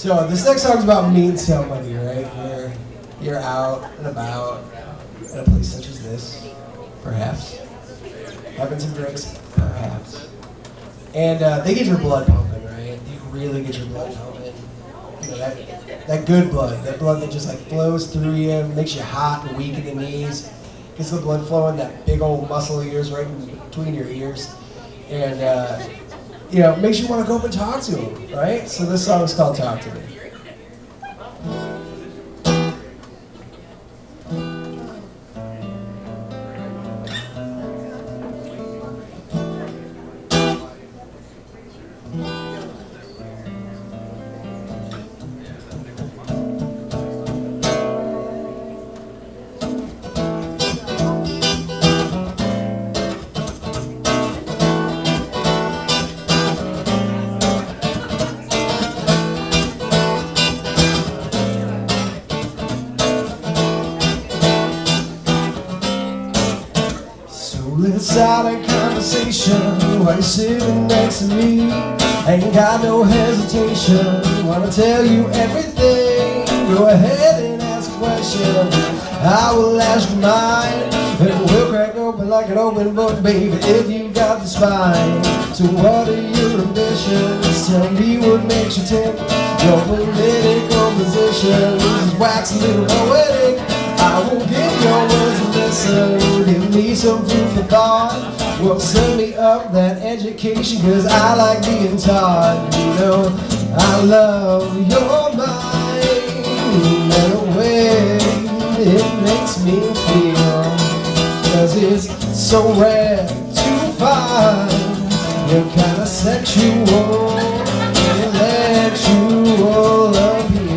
So this next song's about meeting somebody, right? You're out and about at a place such as this, perhaps. Having some drinks, perhaps. And they get your blood pumping, right? You really get your blood pumping. You know, that good blood, that blood that just like flows through you, makes you hot and weak in the knees, gets the blood flowing, that big old muscle of yours right in between your ears. And you know, it makes you want to go up and talk to them, right? So this song is called Talk to Me. Let's start a conversation while you're sitting next to me. Ain't got no hesitation, wanna tell you everything. Go ahead and ask a question, I will ask you mine. And we'll crack open like an open book, baby, if you got the spine. So what are your ambitions? Tell me what makes you tick. Your political position is wax a little poetic. I will give your words a listen, give me some food for thought. Well, send me up that education, cause I like being taught. You know, I love your mind and the way it makes me feel. Cause it's so rare to find your kind of sexual, intellectual appeal.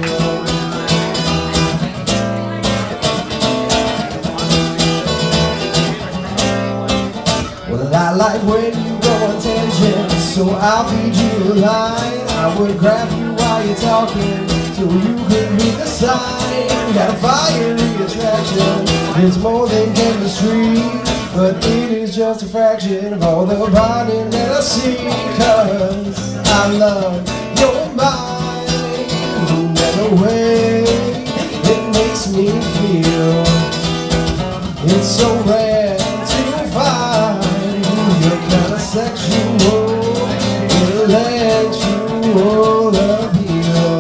I like when you go on tangent, so I'll feed you a line. I would grab you while you're talking, so you could read the sign. Got a fiery attraction, it's more than chemistry, but it is just a fraction of all the bonding that I see. Cause I love your mind and the way it makes me feel. It's so rare to find your kind of sexual, intellectual appeal.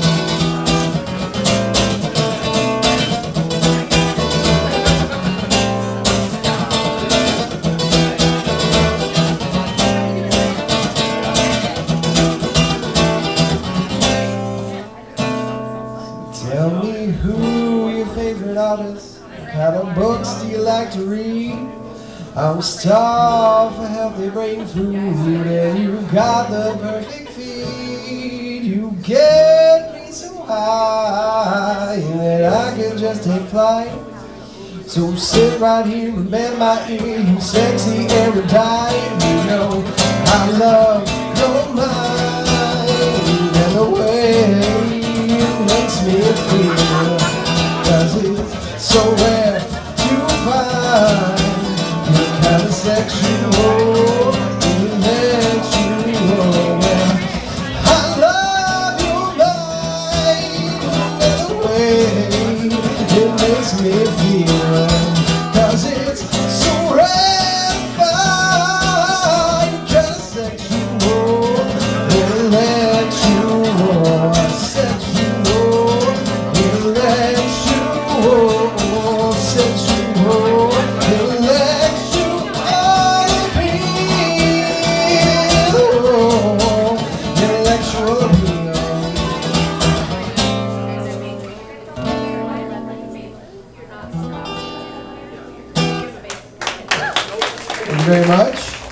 Tell me who your favorite artists, what kind of books do you like to read? I'm starved for healthy brain food, and you've got the perfect feed. You get me so high that I can just take flight. So sit right here and bend my ear, you sexy erudite. You know I love your mind and the way it makes me feel. Cause it's so rare to find kind of sexual, intellectual. I love your mind and the way it makes me feel. Cause it's so rare to find kind of sexual, intellectual, sexual, intellectual, sexual, Thank you very much.